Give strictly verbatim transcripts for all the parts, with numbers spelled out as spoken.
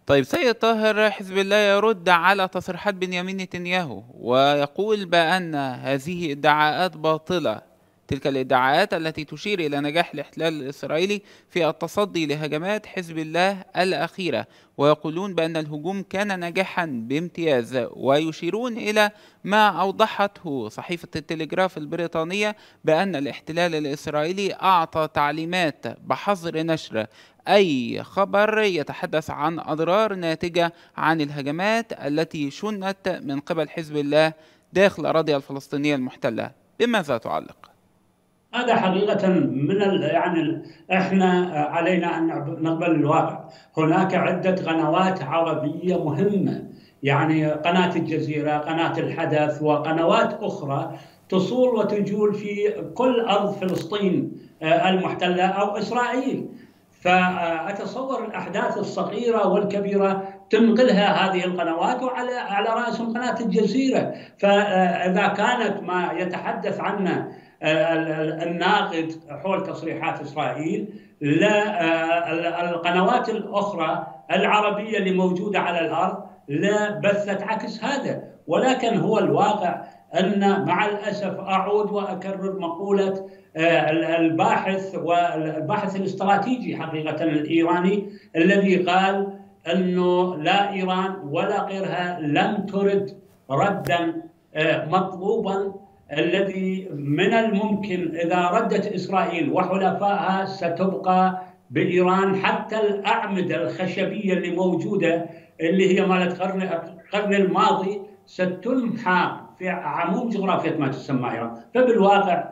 طيب سيد طاهر، حزب الله يرد على تصريحات بنيامين نتنياهو ويقول بأن هذه ادعاءات باطلة، تلك الادعاءات التي تشير إلى نجاح الاحتلال الإسرائيلي في التصدي لهجمات حزب الله الأخيرة، ويقولون بأن الهجوم كان ناجحا بامتياز، ويشيرون إلى ما أوضحته صحيفة التلغراف البريطانية بأن الاحتلال الإسرائيلي أعطى تعليمات بحظر نشر أي خبر يتحدث عن أضرار ناتجة عن الهجمات التي شنت من قبل حزب الله داخل الأراضي الفلسطينية المحتلة. بماذا تعلق؟ هذا حقيقة من ال يعني ال احنا علينا ان نقبل الواقع. هناك عدة قنوات عربية مهمة، يعني قناة الجزيرة، قناة الحدث، وقنوات أخرى تصول وتجول في كل أرض فلسطين المحتلة أو إسرائيل. فأتصور الأحداث الصغيرة والكبيرة تنقلها هذه القنوات، وعلى على رأسهم قناة الجزيرة. فإذا كانت ما يتحدث عنه الناقد حول تصريحات إسرائيل، لا القنوات الأخرى العربية اللي موجودة على الأرض لا بثت عكس هذا. ولكن هو الواقع أن مع الأسف أعود وأكرر مقولة الباحث والباحث الاستراتيجي حقيقة الإيراني الذي قال أنه لا إيران ولا غيرها لم ترد ردا مطلوبا الذي من الممكن إذا ردت إسرائيل وحلفائها ستبقى بإيران حتى الأعمدة الخشبية اللي موجودة اللي هي مالت قرن القرن الماضي ستمحى في عموم جغرافية ما تسمى إيران. فبالواقع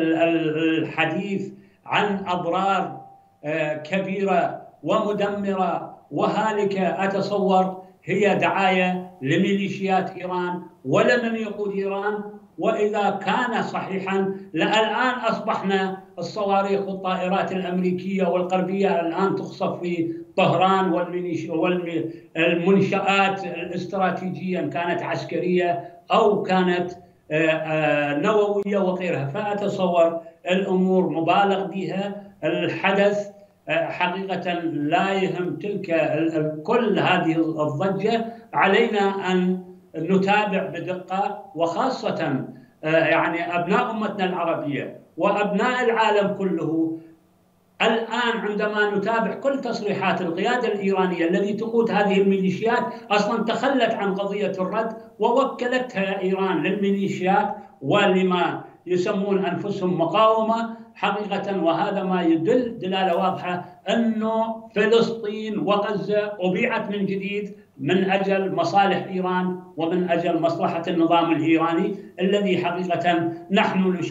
الحديث عن أضرار كبيرة ومدمرة وهالكة أتصور هي دعاية لميليشيات إيران ولمن يقود إيران. وإذا كان صحيحا للآن أصبحنا الصواريخ والطائرات الأمريكية والغربية الآن تخصف في طهران والمنشآت الاستراتيجية إن كانت عسكرية أو كانت نووية وغيرها. فأتصور الأمور مبالغ بها. الحدث حقيقة لا يهم تلك كل هذه الضجة. علينا أن نتابع بدقة، وخاصة يعني أبناء أمتنا العربية وأبناء العالم كله الآن عندما نتابع كل تصريحات القيادة الإيرانية التي تقود هذه الميليشيات. أصلا تخلت عن قضية الرد ووكلتها إيران للميليشيات ولما يسمون أنفسهم مقاومة حقيقة. وهذا ما يدل دلالة واضحة أنه فلسطين وغزة أبيعت من جديد من أجل مصالح إيران ومن أجل مصلحة النظام الإيراني الذي حقيقة نحن